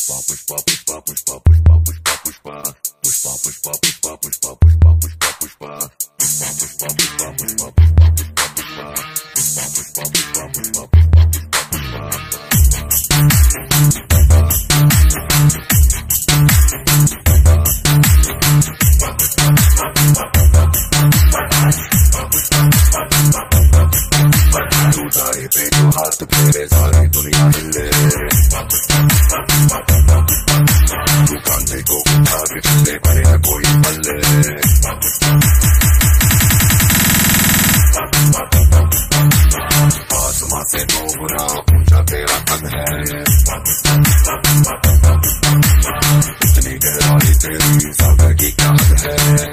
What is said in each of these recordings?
पे जो हाथ फेरे सारी दुनिया हिले, तू कांधे को उठा के चले पड़े न कोई पल्ले। आसमां से दो गुना ऊंचा तेरा कद है, इतनी गहराई तेरी सागर की क्या हद है।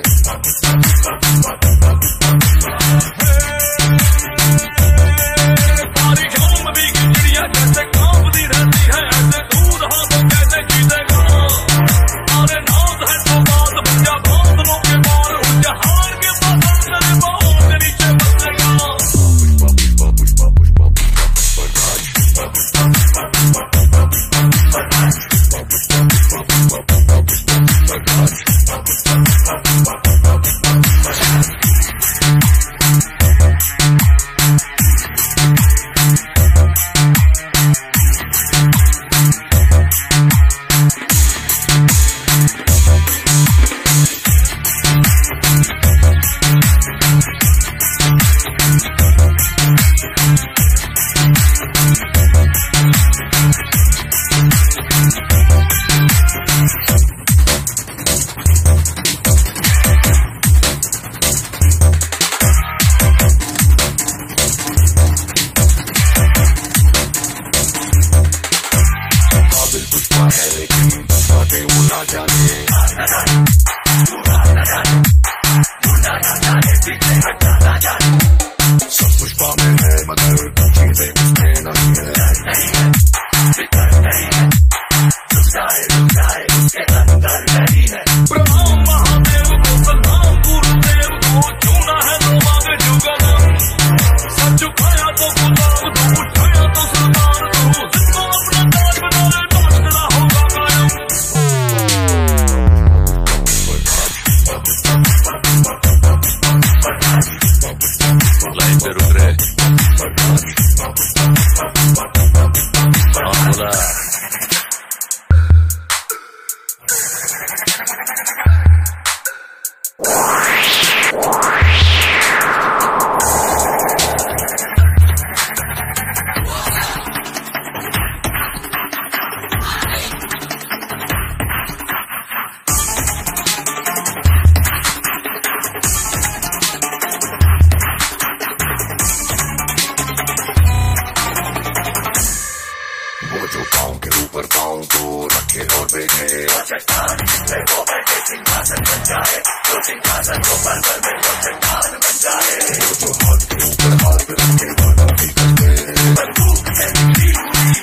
सब पुष्पा में है मगर चीजें उसमें नहीं है। प्रणाम महादेव को, प्रणाम गुरुदेव को, चुना है लोग जुगल, सब झुकाया तो गुलाब तू, उठाया तो सुल्तान तू, जिसको अपना ताज बना ले नाच तेरा होगा कायम। लाइन पे रुक रहे बोला वो जो पाँव के ऊपर पाँव को रखे और बैठे, वो बैठे सिंहासन बन जाए, तो सिंहासन को पल में वो चट्टान बन जाए। वो जो हाथ के ऊपर हाथ रखे वादा भी करते, बंदूक है निकली हुई